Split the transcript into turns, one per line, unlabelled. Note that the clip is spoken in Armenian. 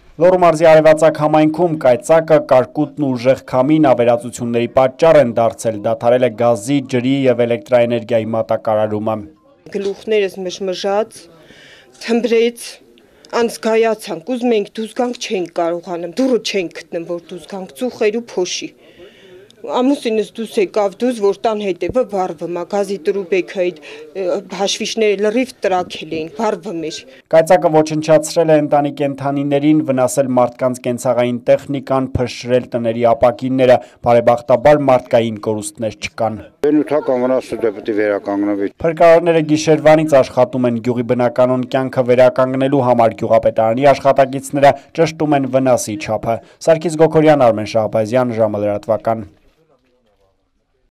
Լոռու մարզի արևածագ համայնքում կայծակը, կարկուտն ու ուժեղ քամին ավերածությունների պատճառ են դարձել, դադարել է գազի, ջրի և էլեկտրաէներգիայի մատակարարումը։
Գլուխներս մժմժաց, թմբրեց, անզգայացանք, ուզում ենք դուրս գանք չենք կարողանում, դուռը չենք գտնում, որ դուրս գանք, ծուխեր ու փոշի։ Ամուսինս դուրս եկավ դուրս, որ տան հետևը վառվում է, գազի տրուբեքը այդ հաշվիչները լրիվ տրաքել էին, վառվում էր։
Կայծակը ոչնչացրել է ընտանի կենդանիներին, վնասել մարդկանց կենցաղային տեխնիկան, փշրել տների ապակինները, բարեբախտաբար մարդկային կորուստներ չկան։
Բնութական վնասը պետք է վերականգնվի։
Փրկարարները գիշերվանից աշխատում են գյուղի բնականոն կյանքը վերականգնելու համար, գյուղապետարանի աշխատակիցները ճշտում են վնասի չափը։ Սարգիս Գոքորյան, Արմեն Շահբազյան, ժամը լրատվական։